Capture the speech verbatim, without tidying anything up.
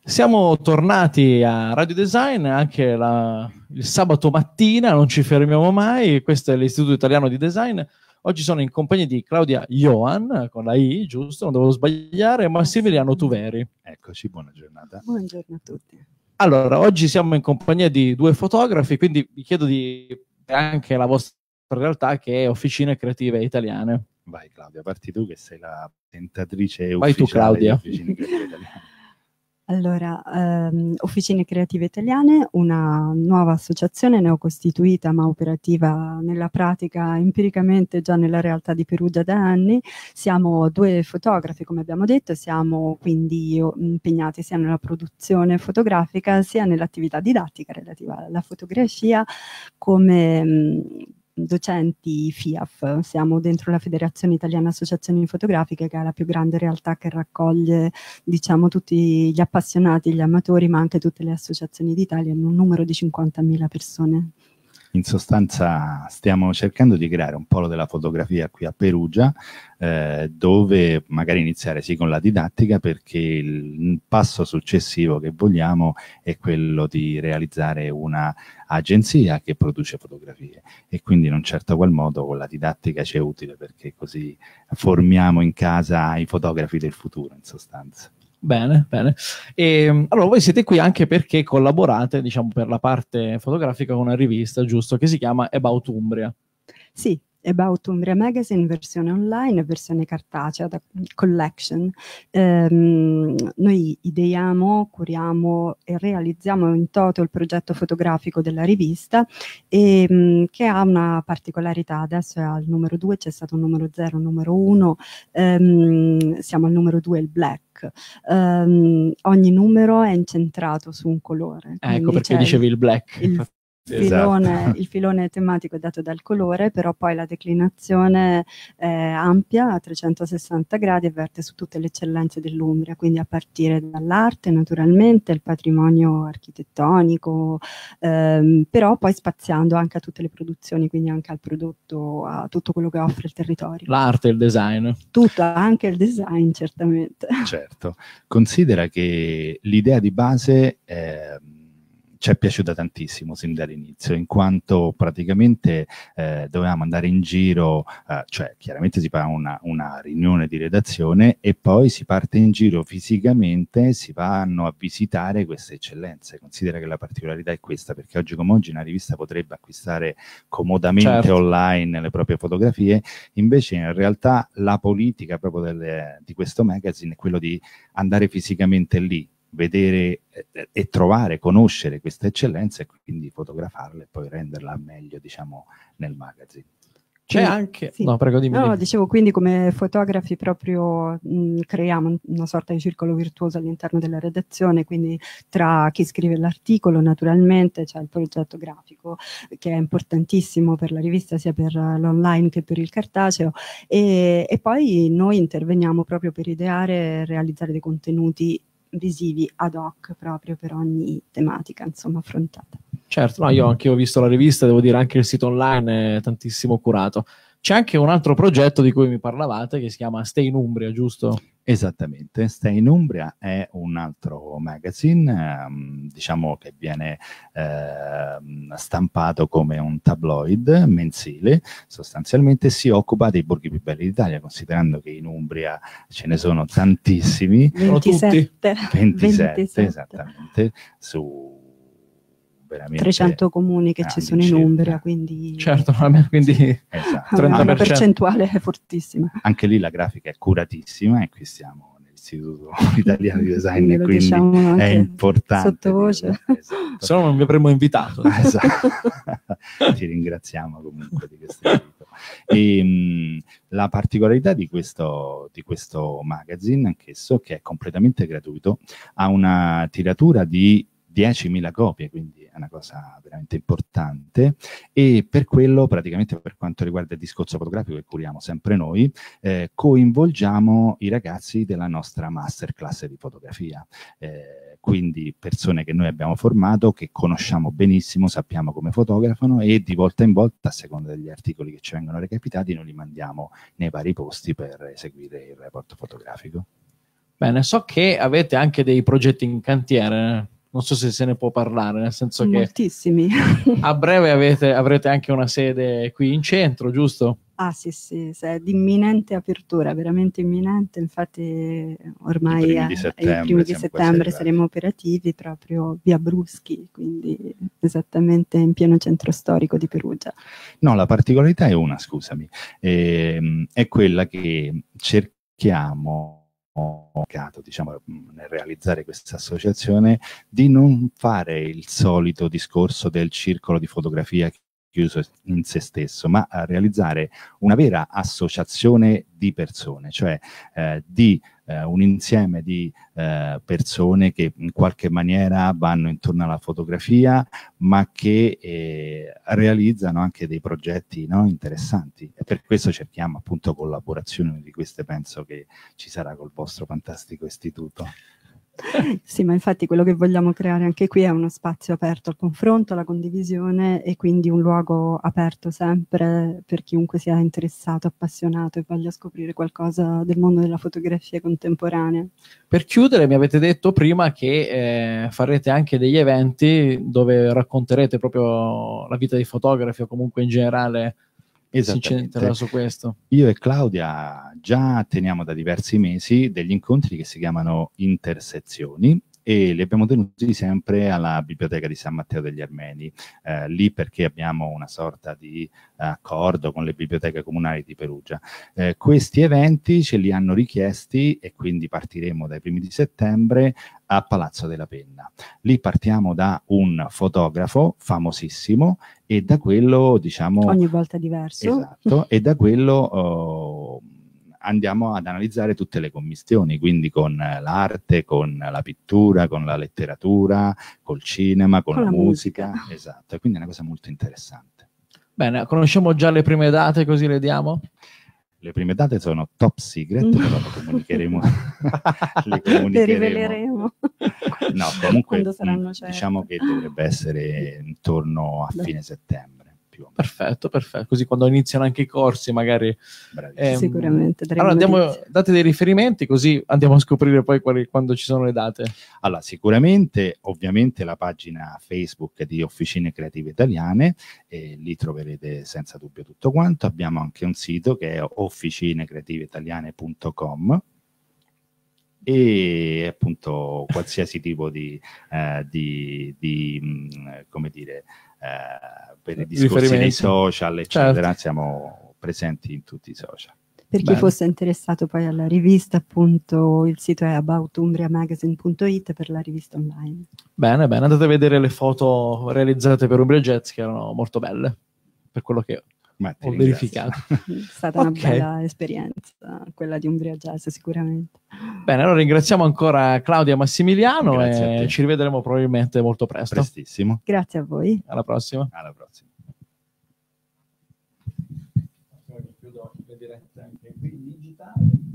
Siamo tornati a Radio Design anche la, il sabato mattina, non ci fermiamo mai. Questo è l'Istituto Italiano di Design. Oggi sono in compagnia di Claudia Johan, con la I, giusto? Non devo sbagliare, e Massimiliano Tuveri. Eccoci, buona giornata. Buongiorno a tutti. Allora, oggi siamo in compagnia di due fotografi, quindi vi chiedo di anche la vostra realtà, che è Officine Creative Italiane. Vai Claudia, parti tu che sei la presentatrice Vai tu, ufficiale di Claudia. Officine Creative Italiane. Allora, ehm, Officine Creative Italiane, una nuova associazione neocostituita ma operativa nella pratica empiricamente già nella realtà di Perugia da anni. Siamo due fotografi, come abbiamo detto, siamo quindi impegnati sia nella produzione fotografica sia nell'attività didattica relativa alla fotografia come mh, docenti F I A F. Siamo dentro la Federazione Italiana Associazioni Fotografiche, che è la più grande realtà che raccoglie, diciamo, tutti gli appassionati, gli amatori, ma anche tutte le associazioni d'Italia, in un numero di cinquantamila persone. In sostanza stiamo cercando di creare un polo della fotografia qui a Perugia, eh, dove magari iniziare sì con la didattica, perché il passo successivo che vogliamo è quello di realizzare una agenzia che produce fotografie, e quindi in un certo qual modo con la didattica ci è utile, perché così formiamo in casa i fotografi del futuro, in sostanza. Bene, bene. E, allora, voi siete qui anche perché collaborate, diciamo, per la parte fotografica con una rivista, giusto, che si chiama About Umbria. Sì, About Umbria Magazine, versione online e versione cartacea, da collection. Ehm, noi ideiamo, curiamo e realizziamo in toto il progetto fotografico della rivista, e, mh, che ha una particolarità. Adesso è al numero due, c'è stato un numero zero, un numero uno, ehm, siamo al numero due, il black. Um, ogni numero è incentrato su un colore. Ecco perché dicevi il black. Il filone, esatto. Il filone tematico è dato dal colore, però poi la declinazione è ampia, a trecentosessanta gradi, e verte su tutte le eccellenze dell'Umbria, quindi a partire dall'arte, naturalmente, il patrimonio architettonico, ehm, però poi spaziando anche a tutte le produzioni, quindi anche al prodotto, a tutto quello che offre il territorio. L'arte, il design. Tutto, anche il design, certamente. Certo. Considera che l'idea di base è... ci è piaciuta tantissimo sin dall'inizio, in quanto praticamente eh, dovevamo andare in giro, eh, cioè chiaramente si fa una, una riunione di redazione e poi si parte in giro fisicamente, si vanno a visitare queste eccellenze. Considera che la particolarità è questa, perché oggi come oggi una rivista potrebbe acquistare comodamente, certo, online le proprie fotografie, invece in realtà la politica proprio delle, di questo magazine è quello di andare fisicamente lì, vedere eh, e trovare, conoscere queste eccellenze e quindi fotografarle e poi renderla meglio, diciamo, nel magazine. C'è anche... Sì. No, prego, dimmi. No, dimmi. dicevo, quindi come fotografi proprio mh, creiamo una sorta di circolo virtuoso all'interno della redazione, quindi tra chi scrive l'articolo, naturalmente c'è il progetto grafico, che è importantissimo per la rivista, sia per l'online che per il cartaceo, e, e poi noi interveniamo proprio per ideare e realizzare dei contenuti visivi ad hoc proprio per ogni tematica, insomma, affrontata. Certo, no, io anche ho visto la rivista, devo dire anche il sito online è tantissimo curato. C'è anche un altro progetto di cui mi parlavate che si chiama Stay in Umbria, giusto? Esattamente, Stay in Umbria è un altro magazine, ehm, diciamo che viene ehm, stampato come un tabloid mensile, sostanzialmente si occupa dei borghi più belli d'Italia, considerando che in Umbria ce ne sono tantissimi. ventisette. ventisette, ventisette. Esattamente, su veramente trecento comuni che ci sono in Umbria, quindi certo, quindi esatto. trenta per cento. Una percentuale fortissima. Anche lì la grafica è curatissima e qui siamo nell'Istituto Italiano di Design, quindi e quindi diciamo è importante sottovoce. Esatto. Se no non vi avremmo invitato. Esatto. Ti ringraziamo comunque di questo invito. E, mh, la particolarità di questo, di questo magazine, anch'esso, che è completamente gratuito, ha una tiratura di diecimila copie, quindi è una cosa veramente importante, e per quello, praticamente per quanto riguarda il discorso fotografico che curiamo sempre noi, eh, coinvolgiamo i ragazzi della nostra masterclass di fotografia, eh, quindi persone che noi abbiamo formato, che conosciamo benissimo, sappiamo come fotografano, e di volta in volta, a seconda degli articoli che ci vengono recapitati, noi li mandiamo nei vari posti per eseguire il report fotografico. Bene, so che avete anche dei progetti in cantiere, non so se se ne può parlare, nel senso che moltissimi. a breve avete, avrete anche una sede qui in centro, giusto? Ah sì, sì, sì, è di imminente apertura, veramente imminente, infatti ormai I primi a- di ai settembre primi di siamo quasi settembre arrivati. saremo operativi proprio via Bruschi, quindi esattamente in pieno centro storico di Perugia. No, la particolarità è una, scusami, ehm, è quella che cerchiamo, diciamo, nel realizzare questa associazione, di non fare il solito discorso del circolo di fotografia chiuso in se stesso, ma a realizzare una vera associazione di persone, cioè eh, di eh, un insieme di eh, persone che in qualche maniera vanno intorno alla fotografia, ma che eh, realizzano anche dei progetti, no, interessanti. E per questo cerchiamo appunto collaborazioni di queste, penso che ci sarà col vostro fantastico istituto. Sì, ma infatti quello che vogliamo creare anche qui è uno spazio aperto al confronto, alla condivisione e quindi un luogo aperto sempre per chiunque sia interessato, appassionato e voglia scoprire qualcosa del mondo della fotografia contemporanea. Per chiudere, mi avete detto prima che eh, farete anche degli eventi dove racconterete proprio la vita dei fotografi o comunque in generale si Esattamente. centrerà su questo. Io e Claudia già teniamo da diversi mesi degli incontri che si chiamano intersezioni e li abbiamo tenuti sempre alla Biblioteca di San Matteo degli Armeni, eh, lì perché abbiamo una sorta di accordo con le biblioteche comunali di Perugia. Eh, questi eventi ce li hanno richiesti e quindi partiremo dai primi di settembre a Palazzo della Penna. Lì partiamo da un fotografo famosissimo e da quello, diciamo... Ogni volta diverso. Esatto, e da quello... Oh, andiamo ad analizzare tutte le commistioni, quindi con l'arte, con la pittura, con la letteratura, col cinema, con, Con la, la musica. musica. Esatto, e quindi è una cosa molto interessante. Bene, conosciamo già le prime date, così le diamo? Le prime date sono top secret, però le comunicheremo. le comunicheremo. Le riveleremo. No, comunque Quando saranno mh, certe. diciamo che dovrebbe essere intorno a Beh. fine settembre. Perfetto, perfetto. Così quando iniziano anche i corsi, magari. Bravissimo. Ehm, Sicuramente. daremo allora, andiamo, notizie. date dei riferimenti, così andiamo a scoprire poi quali, quando ci sono le date. Allora, sicuramente, ovviamente, la pagina Facebook di Officine Creative Italiane, eh, lì troverete senza dubbio tutto quanto. Abbiamo anche un sito che è officine creative italiane punto com e appunto qualsiasi tipo di, eh, di, di mh, come dire, eh, per i discorsi dei social, eccetera, certo. Siamo presenti in tutti i social. Per chi Bene. fosse interessato poi alla rivista, appunto, il sito è about umbria magazine punto it per la rivista online. Bene, bene, andate a vedere le foto realizzate per Umbria Jazz, che erano molto belle, per quello che Ma ho verificato. È stata Okay. una bella esperienza, quella di Umbria Jazz sicuramente. Bene, allora ringraziamo ancora Claudia Massimiliano Grazie a e te. ci rivedremo probabilmente molto presto. Prestissimo. Grazie a voi. Alla prossima. Alla prossima. Chiudo le dirette anche qui in digitale.